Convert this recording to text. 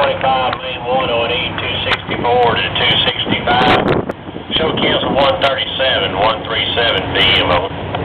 25 main 108, 264 to 265. Show cancel 137, 137 BMO.